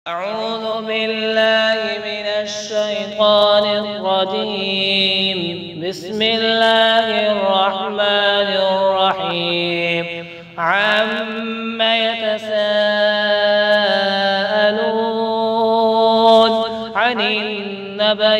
أعوذ بالله من الشيطان الرجيم. بسم الله الرحمن الرحيم. عم يتساءلون عن النبأ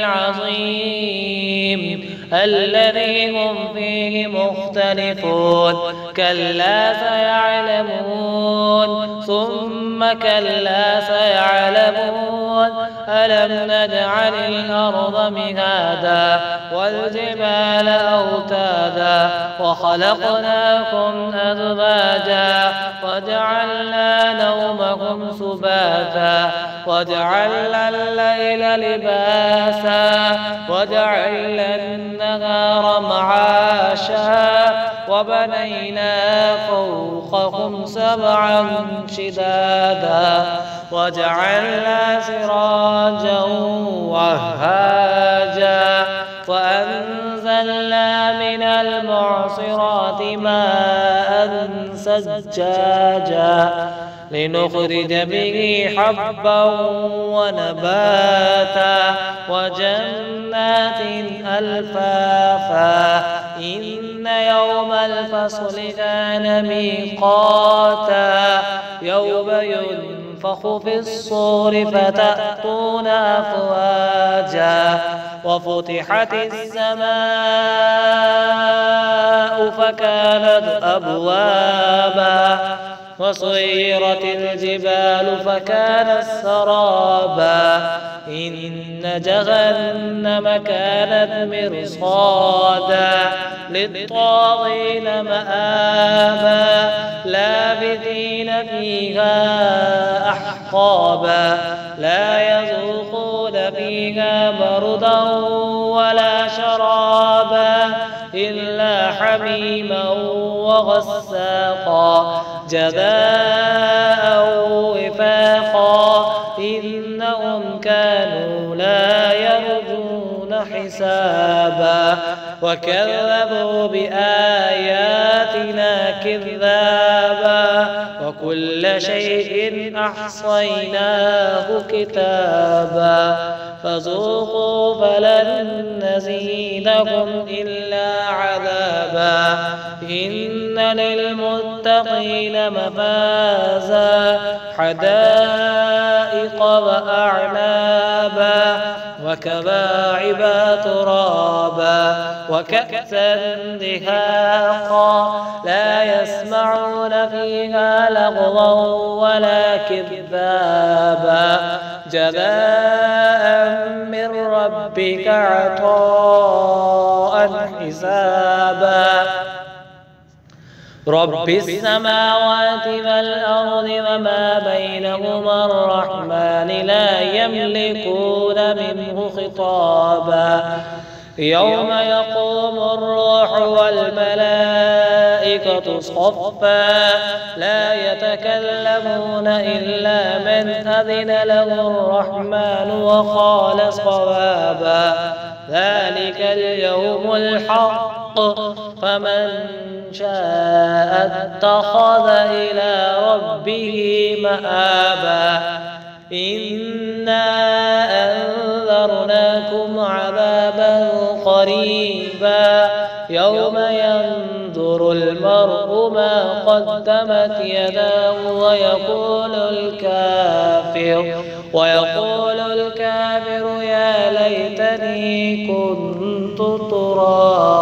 العظيم الذي هم فيه مختلفون. كلا سيعلمون ثم كلا سيعلمون. ألم نجعل الأرض مهادا والجبال أوتادا وخلقناكم أزواجا وجعلنا نومكم سباتا وجعلنا الليل لباسا وجعلنا النهار معاشا وبنينا فوقكم سبعا شدادا وجعلنا سراجا وهاجا وأنزلنا من المعصرات ماء ثجاجا لنخرج به حبا ونباتا وجنات ألفافا. إن يوم الفصل كان ميقاتا يوم ينفخ في الصور فتأتون أفواجا وفتحت السماء فكانت أبوابا وسيرت الجبال فكانت سرابا. إن جهنم كانت مرصادا للطاغين مآبا لابثين فيها أحقابا لا يذوقون فيها بردا ولا شرابا إلا حميما وغساقا جزاء وفاقا. إنهم كانوا لا يرجون حسابا وكذبوا بآياتنا كذابا وكل شيء أحصيناه كتابا فذوقوا فلن نزيدكم إلا عذابا. إن للمتقين مفازا حدائق وأعنابا وكواعب ترابا وكأسا دهاقا لا يسمعون فيها لغوا ولا كذابا جزاء من ربك عطاء حسابا. رب السماوات والأرض وما بينهما الرحمن لا يملكون منه خطابا. يوم يقوم الروح والملائكة صفا لا يتكلمون إلا من أذن له الرحمن وقال صوابا. ذلك اليوم الحق فمن شاء اتخذ إلى ربه مآبا. إنا أنذرناكم عذابا قريبا يوم ينظر المرء ما قدمت يداه ويقول الكافر يا ليتني كنت ترابا.